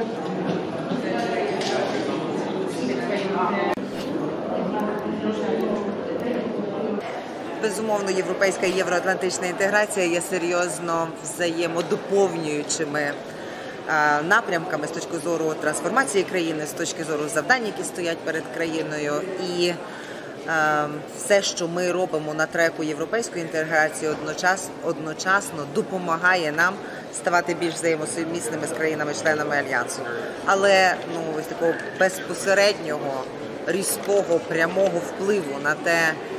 Безумовно, європейська і євроатлантична інтеграція є серйозно взаємодоповнюючими напрямками з точки зору трансформації країни, з точки зору завдань, які стоять перед країною. І все, що ми робимо на треку європейської інтеграції, одночасно допомагає нам ставати більш взаємосумісними з країнами-членами Альянсу. Але ось такого безпосереднього, різкого, прямого впливу на те,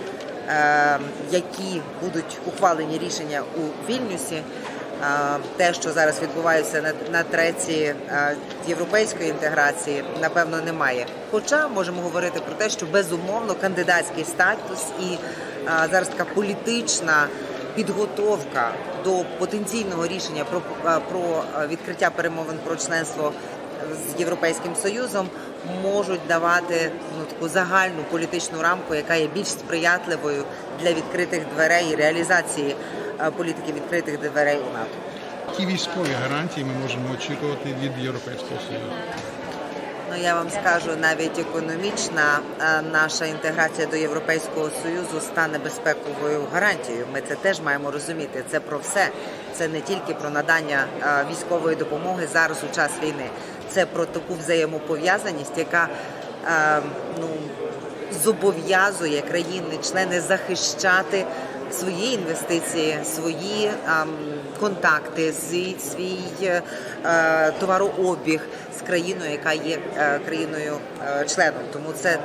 які будуть ухвалені рішення у Вільнюсі, те, що зараз відбувається на треці європейської інтеграції, напевно, немає. Хоча можемо говорити про те, що безумовно кандидатський статус і зараз така політична підготовка до потенційного рішення про відкриття перемовин про членство з Європейським Союзом можуть давати таку загальну політичну рамку, яка є більш сприятливою для відкритих дверей і реалізації політики відкритих дверей у НАТО. Які військові гарантії ми можемо очікувати від Європейського Союзу? Я вам скажу, навіть економічна наша інтеграція до Європейського Союзу стане безпековою гарантією. Ми це теж маємо розуміти. Це про все. Це не тільки про надання військової допомоги зараз у час війни. Це про таку взаємопов'язаність, яка зобов'язує країни-члени захищати свої інвестиції, свої контакти, свій товарообіг з країною, яка є країною-членом. Тому це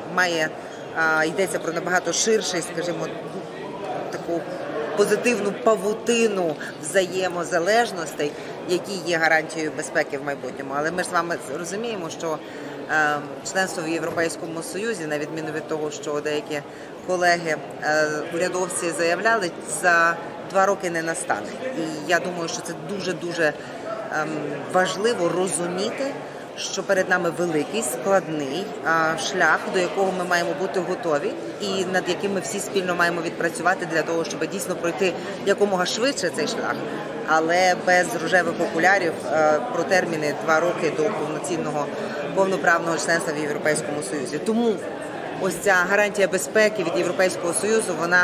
йдеться про набагато ширший, скажімо, таку позитивну павутину взаємозалежностей, які є гарантією безпеки в майбутньому. Але ми ж з вами розуміємо, що членство в Європейському Союзі, на відміну від того, що деякі колеги, урядовці заявляли, за 2 роки не настане. І я думаю, що це дуже-дуже важливо розуміти, що перед нами великий, складний шлях, до якого ми маємо бути готові і над яким ми всі спільно маємо відпрацювати для того, щоб дійсно пройти якомога швидше цей шлях, але без рожевих окулярів про терміни 2 роки до повноправного членства в Європейському Союзі. Тому ось ця гарантія безпеки від Європейського Союзу, вона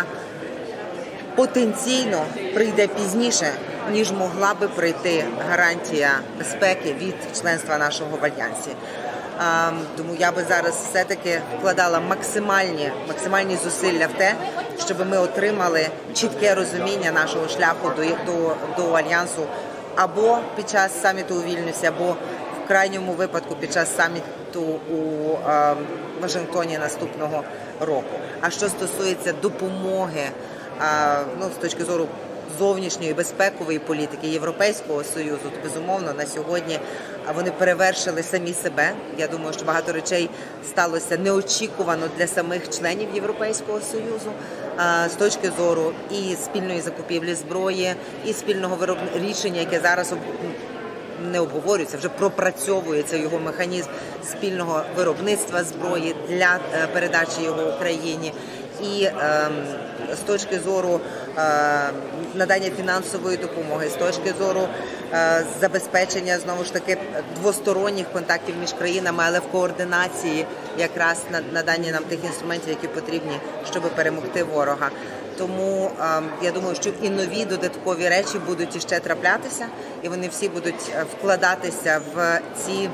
потенційно прийде пізніше, ніж могла би прийти гарантія безпеки від членства нашого в Альянсі. Тому я би зараз все-таки вкладала максимальні зусилля в те, щоб ми отримали чітке розуміння нашого шляху до Альянсу або під час саміту у Вільнюсі, або в крайньому випадку під час саміту у Вашингтоні наступного року. А що стосується допомоги з точки зору зовнішньої безпекової політики Європейського Союзу, то, безумовно, на сьогодні вони перевершили самі себе. Я думаю, що багато речей сталося неочікувано для самих членів Європейського Союзу з точки зору і спільної закупівлі зброї, і спільного рішення, яке зараз не обговорюється, вже пропрацьовується його механізм спільного виробництва зброї для передачі його Україні. І з точки зору надання фінансової допомоги, з точки зору забезпечення, знову ж таки, двосторонніх контактів між країнами, але в координації якраз надання нам тих інструментів, які потрібні, щоб перемогти ворога. Тому я думаю, що і нові додаткові речі будуть іще траплятися, і вони всі будуть вкладатися в ці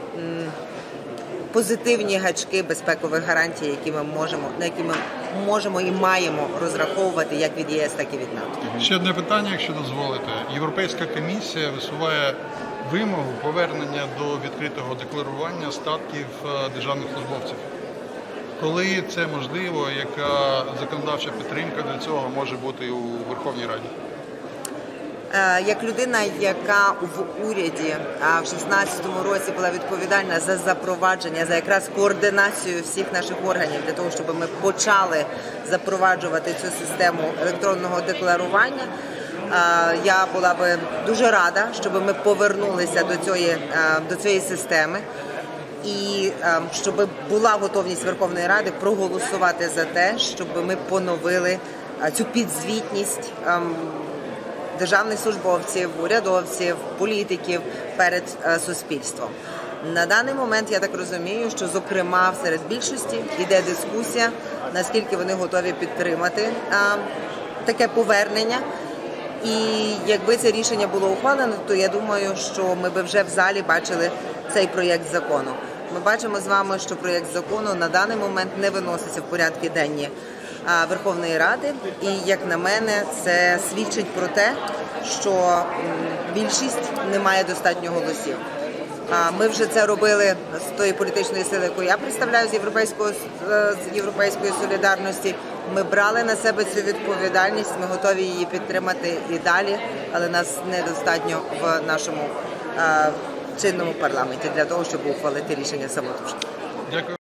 позитивні гачки безпекових гарантій, на які ми можемо і маємо розраховувати як від ЄС, так і від НАТО. Ще одне питання, якщо дозволите. Європейська комісія висуває вимогу повернення до відкритого декларування статків державних службовців. Коли це можливо, яка законодавча підтримка для цього може бути у Верховній Раді? Як людина, яка в уряді в 2016 році була відповідальна за запровадження, за якраз координацію всіх наших органів для того, щоб ми почали запроваджувати цю систему електронного декларування, я була би дуже рада, щоб ми повернулися до цієї системи і щоб була готовність Верховної Ради проголосувати за те, щоб ми поновили цю підзвітність державних службовців, урядовців, політиків перед суспільством. На даний момент я так розумію, що, зокрема, серед більшості йде дискусія, наскільки вони готові підтримати таке повернення. І якби це рішення було ухвалено, то я думаю, що ми би вже в залі бачили цей проєкт закону. Ми бачимо з вами, що проєкт закону на даний момент не виноситься в порядки денні Верховної Ради. І, як на мене, це свідчить про те, що більшість не має достатньо голосів. Ми вже це робили з тої політичної сили, яку я представляю, з європейської солідарності. Ми брали на себе цю відповідальність, ми готові її підтримати і далі, але нас недостатньо в нашому чинному парламенті для того, щоб ухвалити рішення самотужки. Дякую.